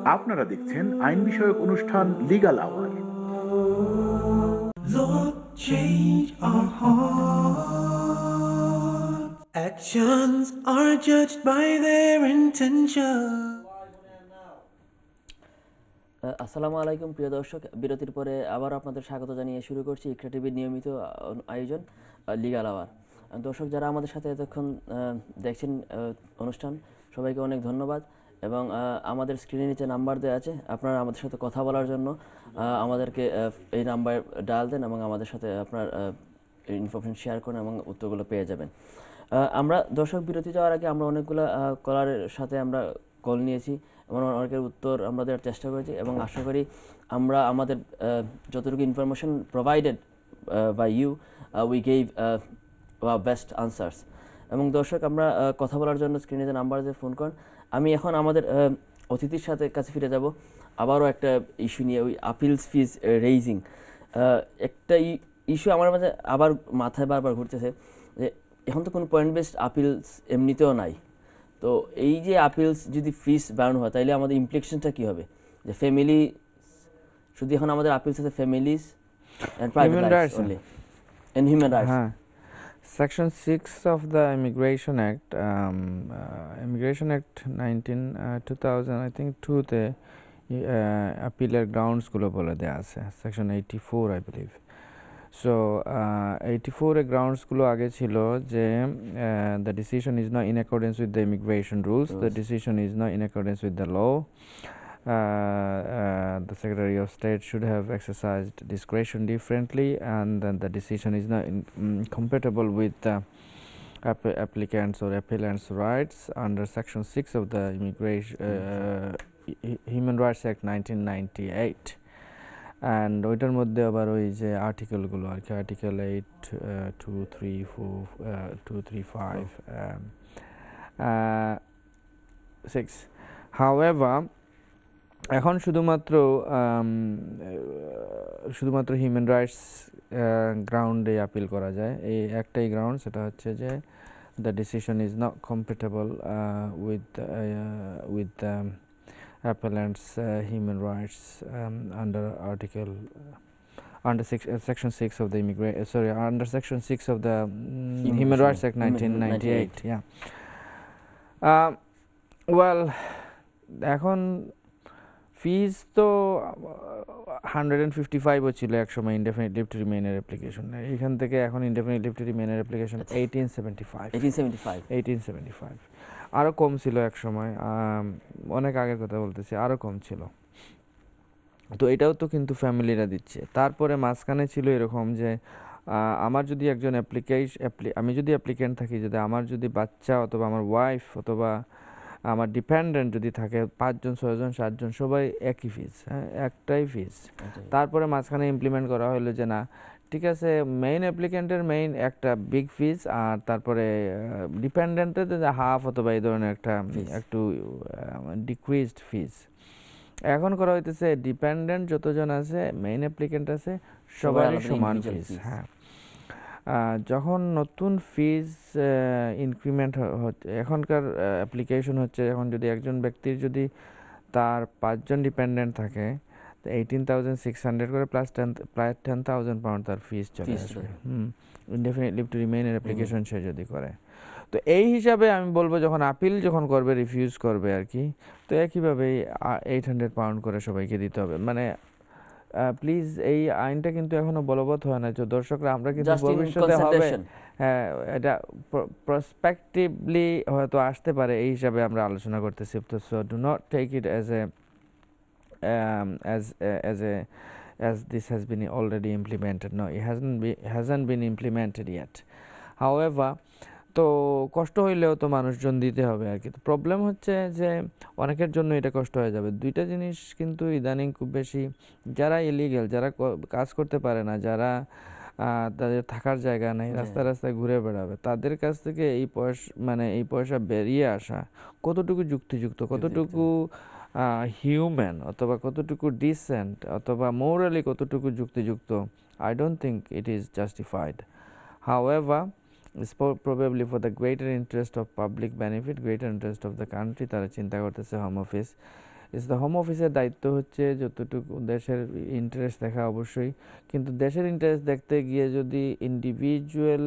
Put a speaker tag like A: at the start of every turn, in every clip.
A: আপনারা দেখছেন আইন বিষয়ক অনুষ্ঠান legal hour.
B: Lord, change our heart. Actions are judged by their intention.
C: আসসালামু আলাইকুম প্রিয় দর্শক, বিরতির পরে আবার আপনাদের স্বাগত জানিয়ে শুরু করছি ইকরা টিভির নিয়মিত আয়োজন লিগ্যাল আওয়ার। দর্শক যারা আমাদের সাথে এতক্ষণ দেখছেন অনুষ্ঠান, সবাইকে অনেক ধন্যবাদ। এবং আমাদের স্ক্রিনের নিচে নাম্বার দেওয়া আছে, আপনারা আমাদের সাথে কথা বলার জন্য আমাদেরকে এই নাম্বার ডায়াল দেন এবং আমাদের সাথে আপনার ইনফরমেশন শেয়ার করেন এবং উত্তরগুলো পেয়ে যাবেন। আমরা দর্শক বিরতি যাওয়ার আগে আমরা অনেকগুলো কলারের সাথে আমরা কল নিয়েছি এবং অনেকের উত্তর আমরা দেওয়ার চেষ্টা করেছি এবং আশা করি আমরা আমাদের যতটুকু information provided by you we gave best answers. এবং দর্শক আমরা কথা বলার জন্য স্ক্রিনে যে নাম্বার দিয়ে ফোন করেন। আমি এখন আমাদের অতিথির সাথে কাছে ফিরে যাব আবারও একটা ইস্যু নিয়ে, ওই আপিলস ফিজ রেইজিং। একটা ইস্যু আমার মাঝে আবার মাথায় বারবার ঘুরতেছে যে এখন তো কোনো পয়েন্ট বেসড আপিলস এমনিতেও নাই। তো এই যে আপিলস যদি ফিস বাড়ানো হয় তাইলে আমাদের ইমপ্লিকেশনটা কী হবে? যে ফ্যামিলি শুধু এখন আমাদের আপিলস আছে families and private rights only and human rights.
D: Section 6 of the Immigration Act, 2000 I think 2 তে appeal grounds গুলো বলে দেয়া আছে, Section 84 I believe. So 84 এর grounds গুলো আগে ছিল যে the decision is not in accordance with the immigration rules, the decision is not in accordance with the law, the Secretary of State should have exercised discretion differently, and then the decision is not compatible with the applicants or appellants' rights under Section 6 of the Human Rights Act 1998. And ওইটার মধ্যে আবার ওই যে আর্টিকেলগুলো আর কি, article 8, 2, 3, 4, 2, 3, 5, 6. However, এখন শুধুমাত্র human rights গ্রাউন্ডে appeal করা যায়। এই একটাই গ্রাউন্ড, সেটা হচ্ছে যে the decision is not compatible with appellants human rights under section 6 of the under section 6 of the Human Rights Act 1998. Yeah. Well, এখন ফিজ তো 155 ছিল এক সময় ইনডেফিনিট লিভ টু রিমেইনের অ্যাপ্লিকেশন। এখান থেকে এখন ইনডেফিনিট লিভ টু রিমেইনের অ্যাপ্লিকেশন 1875 আরও কম ছিল এক সময়, অনেক আগের কথা বলতেছি, আরও কম ছিল। তো এটাও তো কিন্তু ফ্যামিলিরা দিচ্ছে। তারপরে মাঝখানে ছিল এরকম যে আমার যদি একজন আমি যদি অ্যাপ্লিকেন্ট থাকি, যদি আমার যদি বাচ্চা অথবা আমার ওয়াইফ অথবা আমার ডিপেন্ডেন্ট যদি থাকে 5 জন 6 জন 7 জন সবাই একই ফিজ, হ্যাঁ একটাই ফিজ। তারপরে মাঝখানে ইমপ্লিমেন্ট করা হলো যে না ঠিক আছে, মেইন অ্যাপ্লিকেন্টের মেইন একটা বিগ ফিজ আর তারপরে ডিপেন্ডেন্টের হাফ অথবা এই ধরনের একটা একটু ডিক্রিজড ফিজ। এখন করা হইতেছে ডিপেন্ডেন্ট যতজন আছে, মেইন অ্যাপ্লিকেন্ট আছে, সবারই সমান ফিজ। হ্যাঁ, যখন নতুন ফিজ ইনক্রিমেন্ট হচ্ছে, এখনকার অ্যাপ্লিকেশন হচ্ছে, এখন যদি একজন ব্যক্তির যদি তার 5 জন ডিপেন্ডেন্ট থাকে 18,600 করে প্লাস প্রায় 10,000 পাউন্ড তার ফিজ চলে আসবে ইনডেফিনিট লিভ টু রিমেইনের অ্যাপ্লিকেশন সে যদি করে। তো এই হিসাবে আমি বলবো যখন আপিল যখন করবে, রিফিউজ করবে আর কি, তো একইভাবেই 800 পাউন্ড করে সবাইকে দিতে হবে। মানে প্লিজ এই আইনটা কিন্তু এখনো বলবৎ হয় না। দর্শকরা আমরা কিন্তু ভবিষ্যতে হবে, হ্যাঁ এটা প্রসপেক্টিভলি হয়তো আসতে পারে, এই হিসাবে আমরা আলোচনা করতেছি। তো so do not take it as this has been already implemented. No, it hasn't been implemented yet. However, তো কষ্ট হইলেও তো মানুষজন দিতে হবে আর কি। তো প্রবলেম হচ্ছে যে অনেকের জন্য এটা কষ্ট হয়ে যাবে। দুইটা জিনিস কিন্তু ইদানিং খুব বেশি, যারা ইলিগ্যাল, যারা কাজ করতে পারে না, যারা তাদের থাকার জায়গা নেই, রাস্তায় রাস্তায় ঘুরে বেড়াবে, তাদের কাছ থেকে এই পয়সা বেরিয়ে আসা কতটুকু যুক্তিযুক্ত, কতটুকু হিউম্যান অথবা কতটুকু ডিসেন্ট অথবা মোরালি কতটুকু যুক্তিযুক্ত, I don't think it is justified. However, it's probably for the greater interest of public benefit, greater interest of the country, তারা চিন্তা করতেছে হোম অফিস হোম অফিসের দায়িত্ব হচ্ছে যতটুকু দেশের ইন্টারেস্ট দেখা অবশ্যই, কিন্তু দেশের ইন্টারেস্ট দেখতে গিয়ে যদি ইন্ডিভিজুয়াল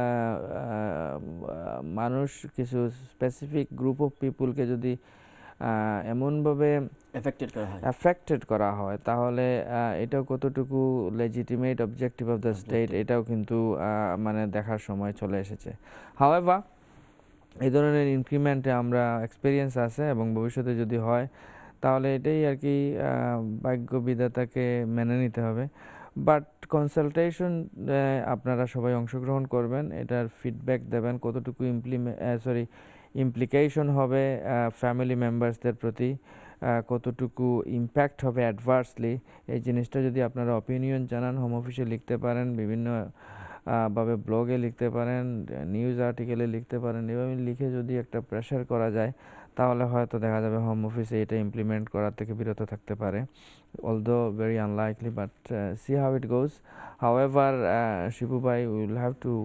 D: মানুষ কিছু স্পেসিফিক গ্রুপ অফ পিপুলকে যদি এমনভাবে অ্যাফেক্টেড করা হয় তাহলে এটাও কতটুকু legitimate objective of the state এটাও কিন্তু মানে দেখার সময় চলে এসেছে। হাওয়েভার এই ধরনের ইনক্রিমেন্টে আমরা এক্সপিরিয়েন্স আছে এবং ভবিষ্যতে যদি হয় তাহলে এটাই আর কি ভাগ্য বিধাতাকে মেনে নিতে হবে। বাট কনসালটেশন আপনারা সবাই অংশগ্রহণ করবেন, এটার ফিডব্যাক দেবেন কতটুকু ইমপ্লিকেশন হবে ফ্যামিলি মেম্বার্সদের প্রতি, কতটুকু ইম্প্যাক্ট হবে অ্যাডভার্সলি, এই জিনিসটা যদি আপনারা অপিনিয়ন জানান হোম অফিসে লিখতে পারেন, বিভিন্ন ভাবে ব্লগে লিখতে পারেন, নিউজ আর্টিকেলে লিখতে পারেন, এভাবে লিখে যদি একটা প্রেশার করা যায় তাহলে হয়তো দেখা যাবে হোম অফিসে এটা ইমপ্লিমেন্ট করার থেকে বিরত থাকতে পারে, although very unlikely, but see how it goes. However Shibu ভাই, we will have to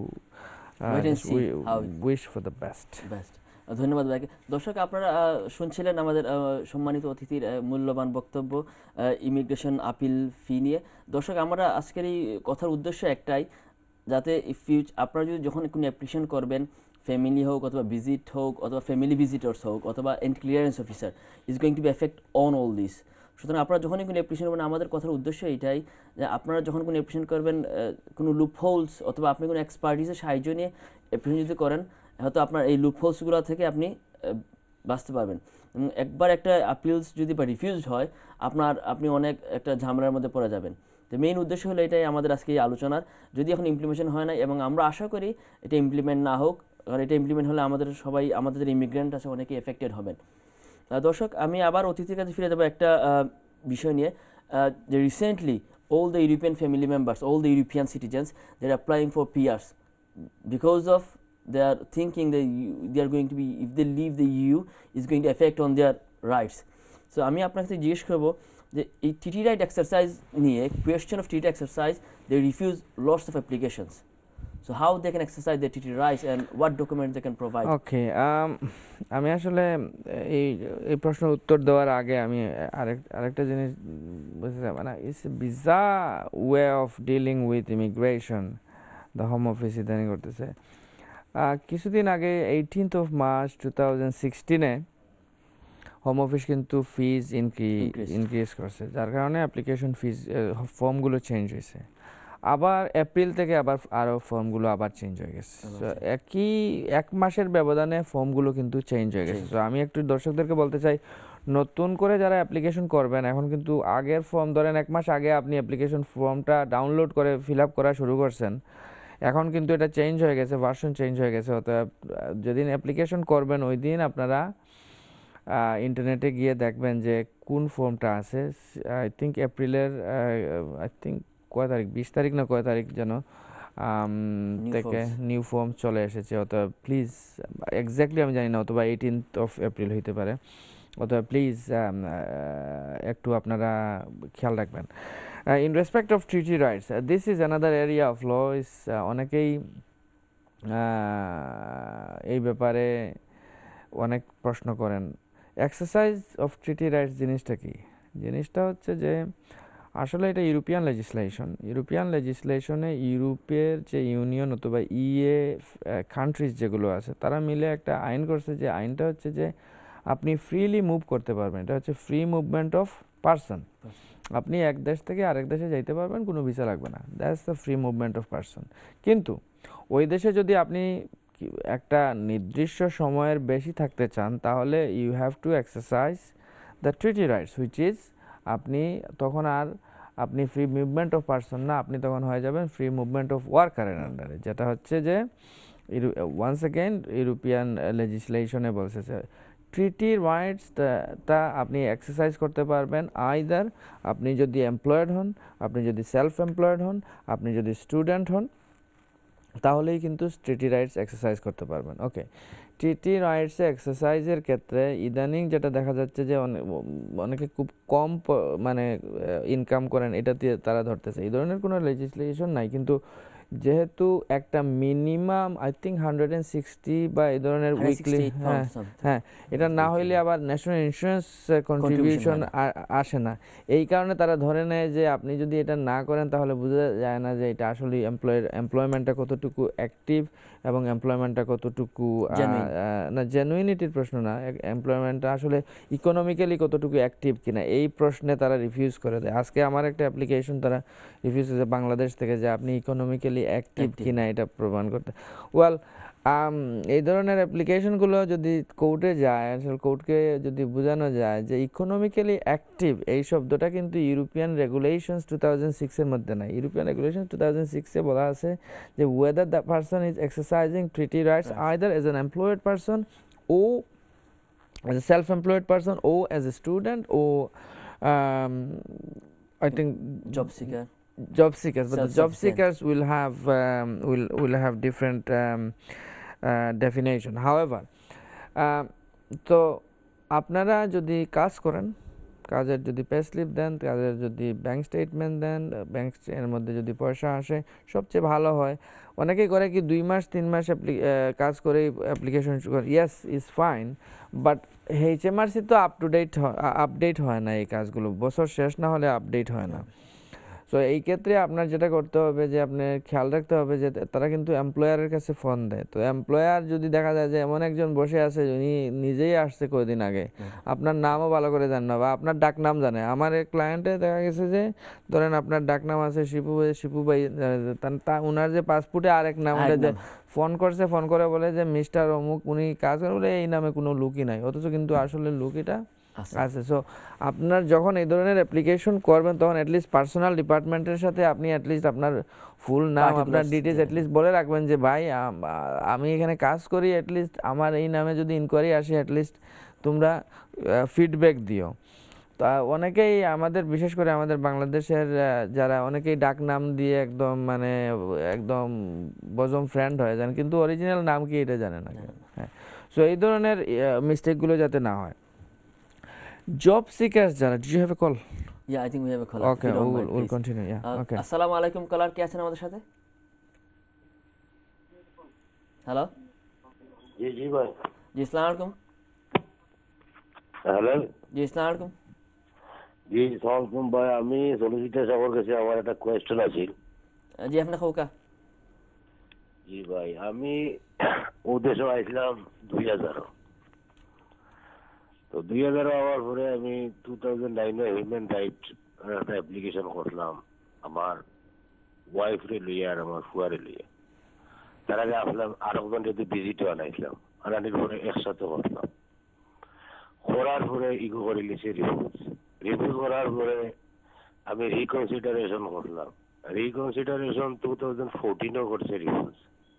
D: wish for the best.
C: ধন্যবাদ ভাইকে। দর্শক আপনারা শুনছিলেন আমাদের সম্মানিত অতিথির মূল্যবান বক্তব্য ইমিগ্রেশন আপিল ফি নিয়ে। দর্শক আমরা আজকের এই কথার উদ্দেশ্য একটাই, যাতে আপনারা যদি যখন কোনো অ্যাপ্লিকেশন করবেন, ফ্যামিলি হোক অথবা ভিজিট হোক অথবা ফ্যামিলি ভিজিটর্স হোক অথবা and clearance officer, is going to be effect on all this. সুতরাং আপনারা যখনই কোনো অ্যাপ্লিকেশন করবেন, আমাদের কথার উদ্দেশ্য এইটাই যে আপনারা যখন কোনো অ্যাপ্লিকেশন করবেন, কোনো লুপহোলস অথবা আপনি কোনো এক্সপার্টিসের সাহায্য নিয়ে অ্যাপ্লিকেশন যদি করেন, হয়তো আপনার এই লুপহোলসগুলো থেকে আপনি বাঁচতে পারবেন। একবার একটা আপিলস যদি বা রিফিউজড হয়, আপনি অনেক একটা ঝামেলার মধ্যে পড়ে যাবেন। তো মেইন উদ্দেশ্য হলো এটাই আমাদের আজকে এই আলোচনার। যদি এখন ইমপ্লিমেন্টেশন হয় না, এবং আমরা আশা করি এটা ইমপ্লিমেন্ট না হোক, কারণ এটা ইমপ্লিমেন্ট হলে আমাদের যে ইমিগ্রেন্ট আছে অনেকে এফেক্টেড হবেন। দর্শক আমি আবার অতিথির কাছে ফিরে যাবো একটা বিষয় নিয়ে, যে recently all the European family members, all the European citizens, they are applying for PRs because of they are thinking that they are going to be, if they leave the EU, is going to affect on their rights. So আমি আপনার কাছে জিজ্ঞেস করবো যে এই TT right exercise নিয়ে, question of TT exercise, they refuse lots of applications. So how they can exercise their TT rights and what documents they can provide?
D: Okay, আমি আসলে এই প্রশ্নের উত্তর দেওয়ার আগে আমি আরেকটা জিনিস বুঝতে চাই, মানে it's bizarre way of dealing with immigration the home office ইদানিং করতেছে। কিছুদিন আগে 18th of March 2016 home office কিন্তু ফিজ ইনক্রিজ করছে, যার কারণে অ্যাপ্লিকেশন ফিজ ফর্মগুলো চেঞ্জ হয়েছে। আবার এপ্রিল থেকে আরও ফর্মগুলো আবার চেঞ্জ হয়ে গেছে। এক মাসের ব্যবধানে ফর্মগুলো কিন্তু চেঞ্জ হয়ে গেছে। তো আমি একটু দর্শকদেরকে বলতে চাই, নতুন করে যারা অ্যাপ্লিকেশন করবেন, এখন কিন্তু আগের ফর্ম, ধরেন এক মাস আগে আপনি অ্যাপ্লিকেশন ফর্মটা ডাউনলোড করে ফিল আপ করা শুরু করছেন, এখন কিন্তু এটা চেঞ্জ হয়ে গেছে, ভার্সন চেঞ্জ হয়ে গেছে। অতএব যেদিন অ্যাপ্লিকেশন করবেন ওই দিন আপনারা ইন্টারনেটে গিয়ে দেখবেন যে কোন ফর্মটা আছে। আই থিঙ্ক এপ্রিলের কয় তারিখ, 20 তারিখ না কয় তারিখ যেন থেকে নিউ ফর্ম চলে এসেছে। অথবা প্লিজ, এক্স্যাক্টলি আমি জানি না, অথবা 18th of April হইতে পারে। অথবা প্লিজ একটু আপনারা খেয়াল রাখবেন। In respect of treaty rights, this is another area of law. অনেকেই এই ব্যাপারে অনেক প্রশ্ন করেন। এক্সারসাইজ অফ ট্রিটি রাইটস জিনিসটা কি? জিনিসটা হচ্ছে যে আসলে এটা ইউরোপিয়ান লেজিসলেশনে ইউরোপের যে ইউনিয়ন অথবা ইএ কান্ট্রিজ যেগুলো আছে তারা মিলে একটা আইন করছে, যে আইনটা হচ্ছে যে আপনি ফ্রিলি মুভ করতে পারবেন। এটা হচ্ছে ফ্রি মুভমেন্ট অফ পারসন। আপনি এক দেশ থেকে আরেক দেশে যাইতে পারবেন, কোনো ভিসা লাগবে না। That's the free movement of person. কিন্তু ওই দেশে যদি আপনি একটা নির্দিষ্ট সময়ের বেশি থাকতে চান, তাহলে you have to exercise the treaty rights, which is আপনি ফ্রি মুভমেন্ট অফ পারসন না, আপনি তখন হয়ে যাবেন ফ্রি মুভমেন্ট অফ ওয়ার্কারের আন্ডারে, যেটা হচ্ছে যে ওয়ান্স অ্যাগেন ইউরোপিয়ান লেজিসলেশনে বলছে ট্রিটি রাইটস তা আপনি এক্সারসাইজ করতে পারবেন আইদার আপনি যদি এমপ্লয়েড হন, আপনি যদি সেলফ এমপ্লয়েড হন, আপনি যদি স্টুডেন্ট হন, তাহলেই কিন্তু ট্রিটি রাইটস এক্সারসাইজ করতে পারবেন। ওকে, ট্রিটি রাইটসে এক্সারসাইজের ক্ষেত্রে ইদানিং যেটা দেখা যাচ্ছে যে অনেকে খুব কম মানে ইনকাম করেন, এটা দিয়ে তারা ধরতেছে। এই ধরনের কোনো লেজিসলেশন নাই, কিন্তু যেহেতু একটা মিনিমাম আই থিঙ্ক 160 বা এই ধরনের উইকলি,
C: 168
D: হ্যাঁ
C: pounds something.
D: হ্যাঁ, এটা না হইলে আবার ন্যাশনাল ইন্স্যুরেন্স কন্ট্রিবিউশন
C: হয় না।
D: আসে না। এই কারণে তারা ধরে নেয় যে আপনি যদি এটা না করেন তাহলে বোঝা যায় না যে এটা আসলে এমপ্লয়মেন্টটা কতটুকু অ্যাক্টিভ এবং এমপ্লয়মেন্টটা কতটুকু
C: Genuine.
D: না, জেনুইনিটির প্রশ্ন না, এমপ্লয়মেন্টটা আসলে ইকোনমিক্যালি কতটুকু অ্যাক্টিভ কিনা এই প্রশ্নে তারা রিফিউজ করে দেয়। আজকে আমার একটা অ্যাপ্লিকেশন তারা রিফিউজ করেছে বাংলাদেশ থেকে যে আপনি ইকোনমিক্যালি অ্যাক্টিভ কিনা এটা প্রমাণ করতে। ওয়েল, এই ধরনের অ্যাপ্লিকেশনগুলো যদি কোর্টে যায়, আসলে কোর্টকে যদি বোঝানো যায় যে ইকোনমিক্যালি অ্যাক্টিভ এই শব্দটা কিন্তু ইউরোপিয়ান রেগুলেশনস 2006-এর মধ্যে নাই। ইউরোপিয়ান রেগুলেশন 2006-এ বলা আছে যে whether the person is exercising treaty rights either as an employed person ও as a self-employed person or as a student or I think
C: Job seeker.
D: job seekers, but the job
C: Self-sufficient.
D: seekers will have different definition. However, তো আপনারা যদি কাজ করেন, কাজের যদি pay slip দেন, কাজের যদি ব্যাংক স্টেটমেন্ট দেন, ব্যাংক এর মধ্যে যদি পয়সা আসে সবচেয়ে ভালো হয়। অনেকেই করে কি 2 মাস 3 মাস কাজ করে অ্যাপ্লিকেশন শুরু করে, yes is fine, but HMRC তো আপডেট হয় না এই কাজগুলো, বছর শেষ না হলে আপডেট হয় না। সো এই ক্ষেত্রে আপনার যেটা করতে হবে যে আপনি খেয়াল রাখতে হবে যে তারা কিন্তু এমপ্লয়ারের কাছে ফোন দেয়। তো এমপ্লয়ার যদি দেখা যায় যে এমন একজন বসে আছে উনি নিজেই আসছে কয়েকদিন আগে, আপনার নামও ভালো করে জানে না বা আপনার ডাক নাম জানে। আমার এক ক্লায়েন্টে দেখা গেছে যে ধরেন আপনার ডাক নাম আছে শিপু ভাই, উনার যে পাসপোর্টে আরেক নাম, ফোন করছে, ফোন করে বলে যে মিস্টার অমুক উনি কাজ করেন, বলে এই নামে কোনো লুকই নাই, অথচ কিন্তু আসলে লুক এটা আছে। সো আপনার যখন এই ধরনের অ্যাপ্লিকেশন করবেন তখন অ্যাটলিস্ট পার্সোনাল ডিপার্টমেন্টের সাথে আপনি অ্যাটলিস্ট আপনার ফুল নাম, আপনার ডিটেলস অ্যাটলিস্ট বলে রাখবেন যে ভাই আমি এখানে কাজ করি, অ্যাটলিস্ট আমার এই নামে যদি ইনকোয়ারি আসে অ্যাটলিস্ট তোমরা ফিডব্যাক দিও। তা অনেকেই আমাদের, বিশেষ করে আমাদের বাংলাদেশের যারা, অনেকেই ডাক নাম দিয়ে একদম মানে একদম বজম ফ্রেন্ড হয়ে যান, কিন্তু অরিজিনাল নাম কি এটা জানে না। হ্যাঁ, সো এই ধরনের মিস্টেকগুলো যাতে না হয়। Job seekers যারা, did you have a call?
C: Yeah, I think we have a caller.
D: Okay,
C: If you don't mind,
D: we'll
C: please.
D: continue. Yeah, okay.
C: আসসালামু আলাইকুম কলার, কে আছেন আমাদের সাথে? হ্যালো,
E: জি জি ভাই।
C: জি আসসালামু আলাইকুম।
E: হ্যালো,
C: জি আসসালামু আলাইকুম।
E: জি সালাম ভাই, আমি সলিসিটার সাহেবের কাছে আমার একটা কোয়েশ্চেন আছে।
C: জি আপনার খোকা।
E: জি ভাই, আমি ওদেশে আইছিলাম 2000। তো 2000 হওয়ার পরে আমি 2009-এ হিউম্যান রাইট একটা অ্যাপ্লিকেশন করলাম আমার ওয়াইফ রে লিয়ে আর আমার ফুয়ারে লিয়ে। তার আগে আসলাম আরেকজন যদি ভিজিটও আনাইছিলাম, আনানির পরে একসাথে করলাম, করার পরে ইগো করে লিছে রিভিউ করার পরে আমি রিকনসিডারেশন করলাম। রিকনসিডারেশন 2014-ও করছে রিভিউজ।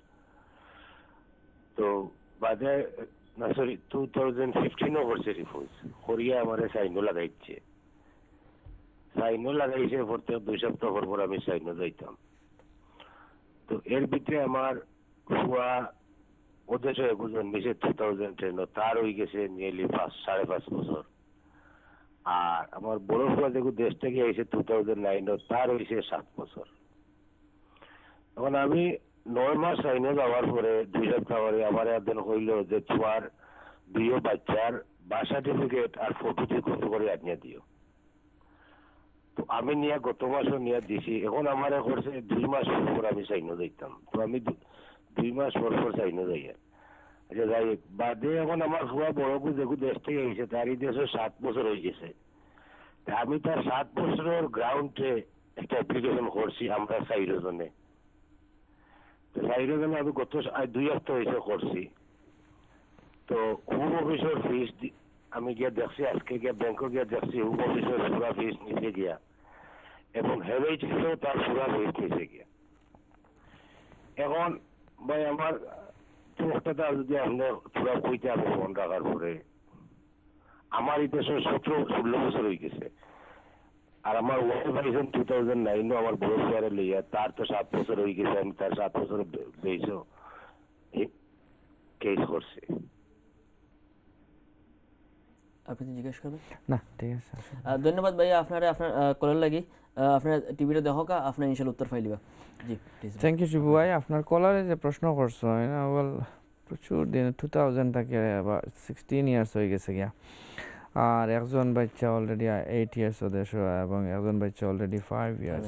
E: তো বাদে না, সরি 2015-ও করছে রিভিউজ, করিয়া আমারে সাইনও লাগাইছে। সাইনও লাগাইছে প্রত্যেক 2 সপ্তাহ পর আমি সাইনও যাইতাম। তো এর ভিতরে আমার ফুয়া ওদের জন্মেছে 2010, তার হয়ে গেছে নিয়ারলি 5.5 বছর। আর আমার বড় ফুয়া দেখো দেশ থেকে এসে 2009, তার হয়েছে 7 বছর। এখন আমি 9 মাস সাইনে যাওয়ার পরে 2 সপ্তাহ পরে আমার একদিন হইল যে তোমার 2 বাচ্চার বার্থ সার্টিফিকেট আর ফটো দিয়ে কপি করে আনিয়ে দিও। তো আমি নিয়ে গত মাসও নিয়ে দিছি। এখন আমার করছে 2 মাস পর আমি সাইনে যাইতাম। তো আমি 2 মাস পর সাইনে যাই। আচ্ছা যাই বাদে এখন আমার ফুয়া বড় দেখো দেশ থেকে এসেছে, তার এই দেশে 7 বছর হয়ে গেছে। আমি তার 7 বছরের গ্রাউন্ডে একটা অ্যাপ্লিকেশন করছি আমরা সাইরোজনে। সাইরোজনে আমি গত 2 সপ্তাহ হয়েছে করছি। তো হোম অফিসের ফিস আমি গিয়ে দেখছি, আজকে গিয়ে ব্যাংকে গিয়ে দেখছি হোম অফিসের পুরা ফিস নিচে গিয়া, এবং হেভেই ছিল তার পুরা ফিস নিচে গিয়া। এখন ভাই আমার একটা যদি আপনি পুরা কইতে আমি ফোন রাখার পরে আমার এই দেশের 17-16 বছর হয়ে গেছে। আর আমার ওয়াইফ আইসেন 2009-ও আমার বড় ফুয়ারে লইয়া, তার তো 7 বছর হয়ে গেছে। আমি তার 7 বছর বেশও কেস করছি।
C: আপনি তো জিজ্ঞেস করবেন
D: না ঠিক আছে আসুন।
C: ধন্যবাদ ভাইয়া আপনার কলের লাগি আপনার টিভিটা দেখো কা আপনার ইনশাআল্লাহ উত্তর পাইলিবা জি প্লিজ
D: থ্যাংক ইউ শিবু ভাই আপনার কলারে যে প্রশ্ন করছো ওয়েল প্রচুর দিন 2000 থেকে আবার 16 ইয়ার্স হয়ে গেছে গিয়া আর একজন বাচ্চা অলরেডি 8 ইয়ার্স ওদের এবং একজন বাচ্চা already 5 years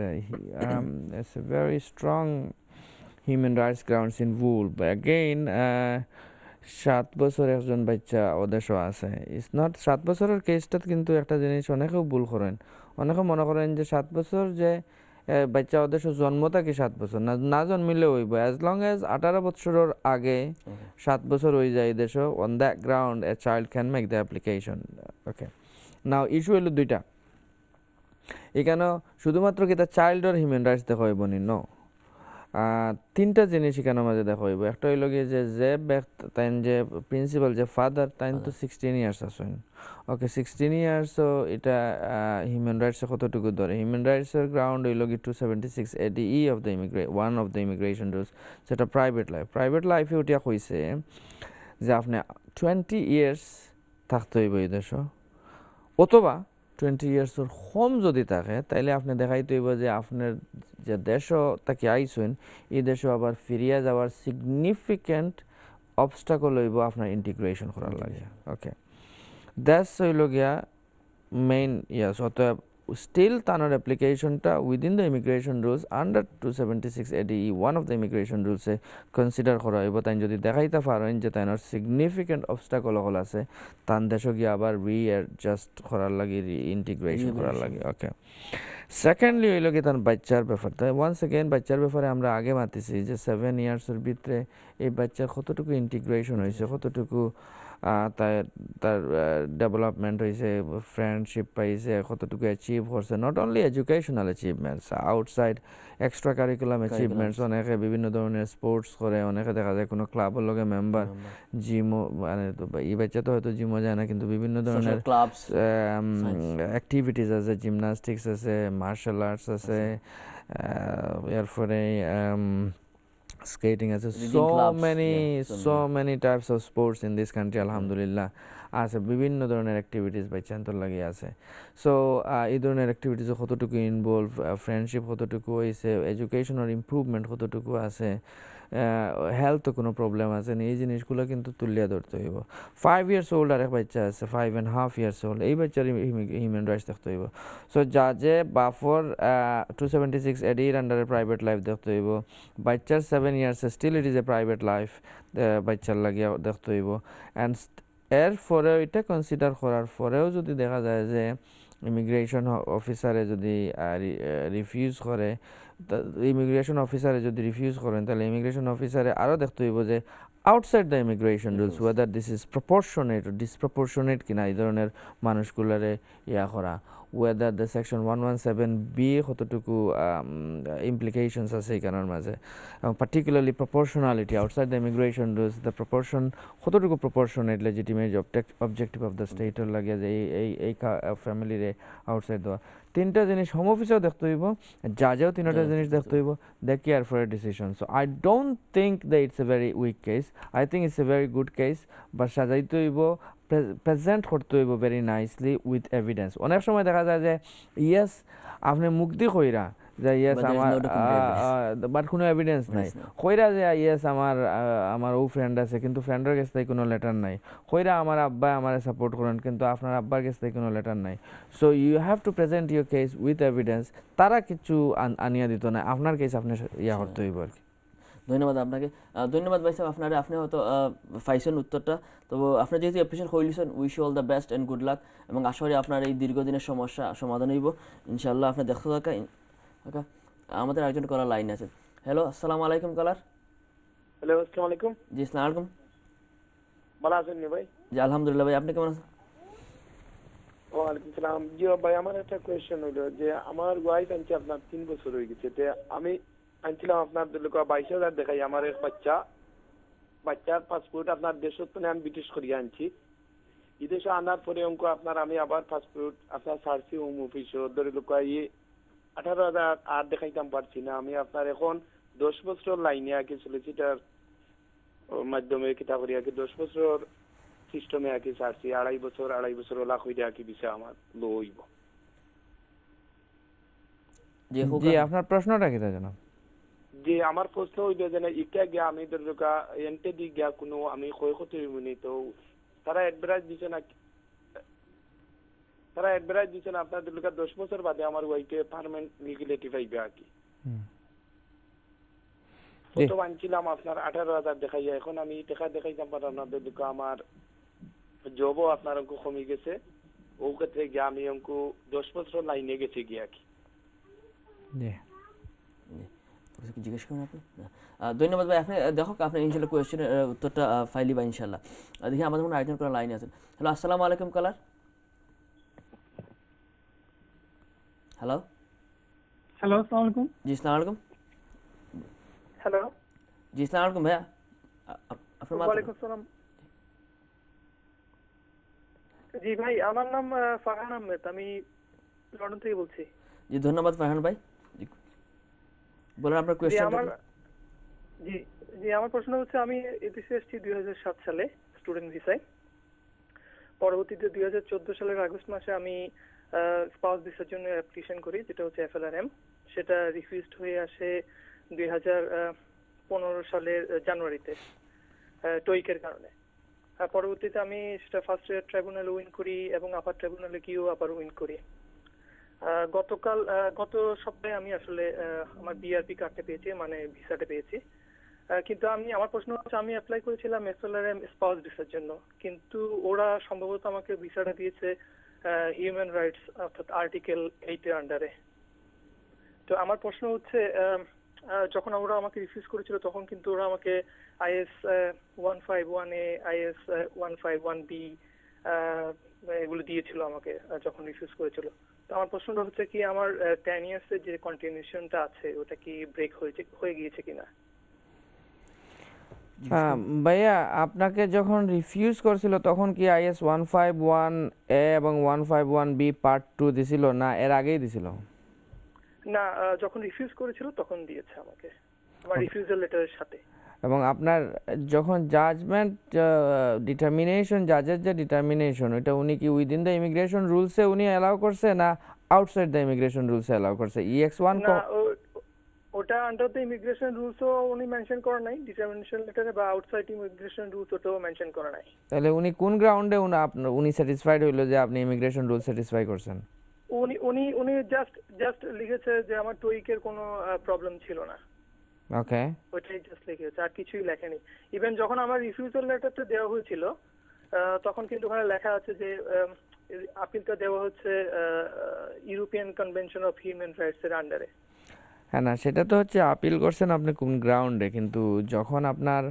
D: it's a very strong human rights grounds in wool but again 7 বছর একজন বাচ্চা ওদের আছে ইটস নট 7 বছরের কেসটা কিন্তু একটা জিনিস অনেকেও ভুল করেন অনেকে মনে করেন যে 7 বছর যে বাচ্চা ওদের জন্ম থাকে 7 বছর না জন্মিলে হইব অ্যাজ লং অ্যাজ 18 বছরের আগে 7 বছর হয়ে যায় দেশ on that ground a child can make the application okay now issue হলো দুইটা এখানে শুধুমাত্র কি তার চাইল্ড আর হিউম্যান রাইটস দেখা হইব নি নো তিনটা জিনিস এখানে মাঝে দেখা হইব একটা হইল গিয়ে যে তাই যে প্রিন্সিপাল যে ফাদার তাই তো 16 ইয়ার্স আসেন ওকে 16 ইয়ার্স এটা হিউম্যান রাইটসে কতটুকু ধরে হিউম্যান রাইটসের গ্রাউন্ড হইল গিয়ে 276 ADE of the one of the immigration rules সেটা প্রাইভেট লাইফে উঠিয়া কইছে যে আপনি 20 ইয়ার্স থাকতে হইব এই দেশ অথবা 20 ইয়ার্সের কম যদি থাকে তাইলে আপনি দেখাইতে হইব যে আপনার যে দেশও তাকে আইসেন এই দেশও আবার ফিরিয়া যাওয়ার সিগনিফিক্যান্ট অবস্টাকল হইব আপনার ইন্টিগ্রেশন করার লাগে ওকে দ্যাটস হইল গিয়া মেইন ইয়াস অতএব স্টিল তানোর অ্যাপ্লিকেশনটা within the immigration rules under 276 ADE one of the immigration রুলসে কনসিডার করা হইব তাই যদি দেখাইতে পারেন যে তাইনোর সিগনিফিক্যান্ট অবস্টাকল হল আছে তান দেশও গিয়ে আবার রিঅ্যাডজাস্ট করার লাগে রিইন্টিগ্রেশন করার লাগে ওকে সেকেন্ডলি হইল কি তার বাচ্চার ব্যাপার তাই ওয়ান্স এগেইন বাচ্চার ব্যাপারে আমরা আগে মাতিছি যে 7 ইয়ার্সের ভিতরে এই বাচ্চার কতটুকু ইন্টিগ্রেশন হয়েছে কতটুকু তার ডেভেলপমেন্ট হয়েছে ফ্রেন্ডশিপ পাইছে কতটুকু অ্যাচিভ করছে not only educational achievements outside extra curricular achievements অনেকে বিভিন্ন ধরনের স্পোর্টস করে অনেকে দেখা যায় কোনো ক্লাবের লগে মেম্বার জিমও মানে এই বাচ্চা তো হয়তো জিমও যায় না কিন্তু বিভিন্ন ধরনের অ্যাক্টিভিটিস আছে জিমনাস্টিক্স আছে মার্শাল আর্টস আছে এরপরে skating as so many types of sports in this country alhamdulillah আছে বিভিন্ন ধরনের অ্যাক্টিভিটিস বাচ্চান্তর লাগে আছে সো এই ধরনের অ্যাক্টিভিটিস কতটুকু ইনভলভ ফ্রেন্ডশিপ কতটুকু হয়েছে এডুকেশনাল ইমপ্রুভমেন্ট কতটুকু আছে হেলথ কোনো প্রবলেম আছে না এই জিনিসগুলো কিন্তু তুলিয়া ধরতে হইব 5 ইয়ার্স ওল্ড আরেক বাচ্চা আছে 5.5 ইয়ার্স ওল্ড এই বাচ্চার হিউম্যান রাইটস দেখতে হইব সো যে বাফর 276 এডির আন্ডারে প্রাইভেট লাইফ দেখতে হইব বাচ্চার 7 years still it is a private life বাচ্চার লাগিয়া দেখতে হইব অ্যান্ড এর পরেও এটা কনসিডার করার পরেও যদি দেখা যায় যে ইমিগ্রেশন অফিসারে যদি রিফিউজ করে ইমিগ্রেশন অফিসারে যদি রিফিউজ করেন তাহলে ইমিগ্রেশন অফিসারে আরও দেখতে হইব যে outside the immigration rules whether this is proportionate disproportionate কিনা এই ধরনের মানুষগুলারে ইয়া করা ওয়েদার দ্য সেকশন 117B কতটুকু ইমপ্লিকেশনস আছে এইখানের মাঝে এবং particularly proportionality outside the immigration rules the proportion কতটুকু proportionate legitimate objective of the স্টেটের লাগে যে এই ফ্যামিলিরে আউটসাইড দেওয়া তিনটা জিনিস হোম অফিসেও দেখতে হইব জাজেও তিনটা জিনিস দেখতে হইব they care for a decision so I don't think that it's a very weak case I think it's a very good case but সাজাইতে হইব প্রেজেন্ট করতে হইব ভেরি নাইসলি উইথ এভিডেন্স অনেক সময় দেখা যায় যে ইয়েস আপনি মুক্তি কইরা যে ইয়েস আমার বাট কোনো এভিডেন্স নাই কইরা যে ইয়েস আমার ও ফ্রেন্ড আছে কিন্তু ফ্রেন্ডের কাছ থেকে কোনো লেটার নাই কইরা আমার আব্বা আমার সাপোর্ট করেন কিন্তু আপনার আব্বার কাছ থেকে কোনো লেটার নাই so you have to present your case with evidence তারা কিছু আনিয়া দিত না আপনার কেস আপনি ইয়া করতে হইব আর কি
C: ধন্যবাদ আপনাকে ধন্যবাদ ভাই সাহেব আপনারা আপনি হয়তো পাইছেন উত্তরটা তো আপনি যেহেতু অ্যাপ্লিকেশন কইলিছেন wish you all the best and good luck এবং আশা করি আপনার এই দীর্ঘদিনের সমস্যা সমাধান হইব ইনশাআল্লাহ আপনি দেখতে থাকা ওকে আমাদের একজন কলার লাইন আছে হ্যালো আসসালামু আলাইকুম কলার
F: হ্যালো আসসালামু আলাইকুম
C: জি আসসালামু আলাইকুম
F: ভালো আছেন ভাই
C: জি আলহামদুলিল্লাহ ভাই আপনি কেমন আছেন
F: ওয়ালাইকুম সালাম জি ভাই আমার একটা কোয়েশ্চেন হলো যে আমার ওয়াইফ আনছে আপনার 3 বছর হয়ে গেছে তে আমি আনছিলাম আপনার 22,000 দেখাই আমার এক বাচ্চার পাসপোর্ট আপনার দেশের তো আমি ব্রিটিশ করিয়া আনছি বিদেশে আনার পরে অঙ্ক আপনার আমি আবার পাসপোর্ট আপনার সার্সি হোম অফিসে ধরে লুকাই 18,000 আর দেখাইতাম পারছি না আমি আপনার এখন 10 বছর লাইনে আগে সলিসিটার মাধ্যমে কিতা করি আগে 10 বছর সিস্টেমে আর কি চাচ্ছি 2.5 বছর ওলা কইরা কি বিষয় আমার লো হইব।
D: জি আপনার প্রশ্নটা কি তা জানাব?
F: যে আমার প্রশ্ন হইলো যে ইটা গিয়া আমি দরকা এনতে দি গিয়া কোনো আমি ক্ষয়ক্ষতি হইবনি, তো তারা অ্যাডভার্টাইজ দিছে না আপনার দরকা 10 বছর বাদে আমার ওয়াইফে পার্মানেন্ট লিগ্যালিটি পাইবে আর কি। তো আনছিলাম আপনার 18,000 দেখাইয়া, এখন আমি টাকা দেখাইতাম পার আপনাদের দরকা আমার জবও আপনার অঙ্ক কমে গেছে, ও ক্ষেত্রে গিয়া আমি অঙ্ক 10 বছর লাইনে গেছে গিয়া কি।
C: জিজ্ঞেস করুন আপনি। ধন্যবাদ ভাই, আপনি দেখো আপনি ইনশাল্লাহ কোয়েশ্চেনের উত্তরটা ফাইলি বা ইনশাল্লাহ। দেখি আমাদের মনে আরেকজন কলার লাইনে আছেন। হ্যালো, আসসালামু আলাইকুম কলার। হ্যালো
G: হ্যালো, আসসালামু আলাইকুম।
C: জি আসসালামু আলাইকুম।
G: হ্যালো,
C: জি আসসালামু আলাইকুম ভাইয়া, আপনার
G: ওয়ালাইকুম আসসালাম। জি ভাই, আমার নাম ফারহান আহমেদ, আমি লন্ডন থেকে বলছি।
C: জি ধন্যবাদ ফারহান ভাই, বলেন আপনার কোয়েশ্চেনটা।
G: জি জি, আমার প্রশ্ন হচ্ছে আমি এদেশে এসেছি 2007 সালে স্টুডেন্ট ভিসায়। পরবর্তীতে 2014 সালের আগস্ট মাসে আমি স্পাউস ভিসার জন্য অ্যাপ্লিকেশন করি, যেটা হচ্ছে FLRM। সেটা রিফিউজড হয়ে আসে 2015 সালের জানুয়ারিতে টোইকের কারণে। পরবর্তীতে আমি সেটা ফার্স্ট ইয়ার ট্রাইব্যুনালে উইন করি এবং আপার ট্রাইব্যুনালে গিয়েও আবার উইন করি। গত সপ্তাহে আমি আসলে আমার BRP কার্ডটা পেয়েছি, মানে ভিসাটা পেয়েছি। কিন্তু আমার প্রশ্ন হচ্ছে আমি অ্যাপ্লাই করেছিলাম FLRM স্পাউস ভিসার জন্য, কিন্তু ওরা সম্ভবত আমাকে ভিসাটা দিয়েছে হিউম্যান রাইটস অর্থাৎ আর্টিকেল 8 এর আন্ডারে। তো আমার প্রশ্ন হচ্ছে যখন ওরা আমাকে রিফিউজ করেছিল তখন কিন্তু ওরা আমাকে IS 151A, IS 151B এগুলো দিয়েছিল আমাকে যখন রিফিউজ করেছিল। তো আমার প্রশ্নটা হচ্ছে কি আমার 10 ইয়ার্সের যে কন্টিনিউশনটা আছে ওটা কি ব্রেক হয়ে গিয়েছে কিনা?
D: ভাইয়া আপনাকে যখন রিফিউজ করছিল তখন কি IS 151A এবং 151B পার্ট 2 দিছিল না এর আগেই দিছিল?
G: না, যখন রিফিউজ করেছিল তখন দিয়েছে আমাকে, আমার রিফিউজাল লেটারের সাথে।
D: এবং আপনার যখন জাজমেন্ট ডিটারমিনেশন, জাজের যে ডিটারমিনেশন, ওটা উনি কি উইদিন দ্য ইমিগ্রেশন রুলসে উনি অ্যালাউ করছে না আউটসাইড দ্য ইমিগ্রেশন রুলসে অ্যালাউ করছে? EX1
G: না, ওটা আন্ডার দ্য ইমিগ্রেশন রুলসও উনি মেনশন করে নাই, ডিটারমিনেশন লেটারে বা আউটসাইড ইমিগ্রেশন রুলস ওটাও মেনশন করে নাই।
D: তাহলে উনি কোন গ্রাউন্ডে উনি স্যাটিসফাইড হইলো যে আপনি ইমিগ্রেশন রুল স্যাটিসফাই করছেন?
G: উনি জাস্ট লিখেছে যে আমার টোইকের কোনো প্রবলেম ছিল না।
D: ওকে,
G: ওইটাই জাস্ট লিখেছে, আর কিছুই লেখেনি। ইভেন যখন আমার রিফিউজাল লেটারটা দেওয়া হয়েছিল তখন কিন্তু ওখানে লেখা আছে যে আপিলটা দেওয়া হচ্ছে European Convention of Human Rights এর আন্ডারে।
D: হ্যাঁ না, সেটা তো হচ্ছে আপিল করছেন আপনি কোন গ্রাউন্ডে, কিন্তু যখন আপনার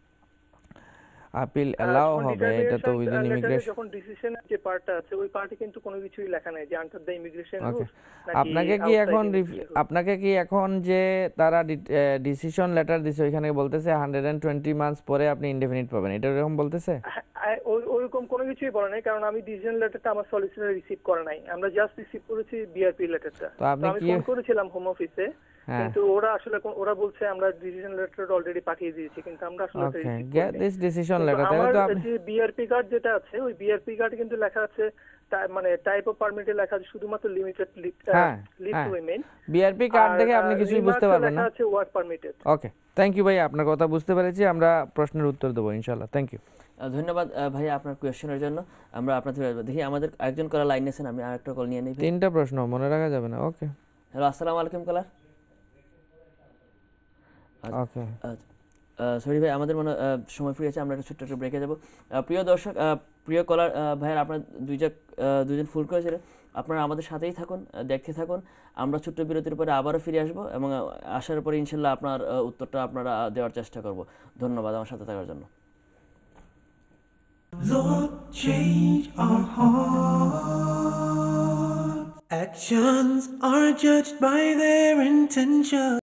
D: আপিল এলাও হবে এটা তো উইদিন ইমিগ্রেশন।
G: যখন ডিসিশনের যে পার্টটা আছে ওই পার্টে কিন্তু কোনো কিছুই লেখা নাই যে আন্ডার দ্য ইমিগ্রেশন রুলস।
D: আপনাকে কি এখন যে তারা ডিসিশন লেটার দিছে ওইখানে বলতেছে 120 মান্থস পরে আপনি ইনডেফিনিট পাবেন, এটা এরকম বলতেছে?
G: ওইরকম কোনো কিছুই বলে নাই, কারণ আমি ডিসিশন লেটারটা আমার সলিসিটর রিসিভ করে নাই, আমরা জাস্ট রিসিভ করেছি BRP লেটারটা।
D: তো আমি
G: ফোন করেছিলাম হোম অফিসে, কিন্তু ওরা বলছে আমরা ডিসিশন লেটার অলরেডি পাঠিয়ে দিয়েছি, কিন্তু আমরা আসলে
D: গেট দিস ডিসিশন লেটার। তাহলে তো আপনি
G: যে BRP কার্ড যেটা আছে ওই BRP কার্ড কিন্তু লেখা আছে মানে টাইপ অফ পারমিটে লেখা আছে শুধুমাত্র limited leave to remain.
D: BRP card দেখে আপনি কিছুই বুঝতে পারবেন না।
G: লেখা আছে work permitted.
D: Okay, thank you ভাই, আপনার কথা বুঝতে পেরেছি, আমরা প্রশ্নের উত্তর দেব ইনশাআল্লাহ। থ্যাংক ইউ,
C: ধন্যবাদ ভাই আপনার কোয়েশ্চেনের জন্য। আমরা আপনাদের দেখি আমাদের আরেকজন কলার লাইন আছেন, আমি আরেকটা কল নিয়ে নিই।
D: 3টা প্রশ্ন মনে রাখা যাবে না। ওকে,
C: হ্যালো, আসসালামু আলাইকুম কলার।
D: ওকে,
C: সরি ভাই, আমাদের মনে সময় ফ্রি আছে, আমরা একটা ছোট্ট ব্রেকে যাব। প্রিয় দর্শক, প্রিয় কলার ভাইয়ের আপনার দুজন ফুল করেছিলেন, আপনারা আমাদের সাথেই থাকুন, দেখতে থাকুন। আমরা ছোট্ট বিরতির পরে আবারও ফিরে আসবো এবং আসার পরে ইনশাল্লাহ আপনার উত্তরটা আপনারা দেওয়ার চেষ্টা করব। ধন্যবাদ আমার সাথে থাকার জন্য।
B: Lord, change our hearts. Actions are judged by their intention.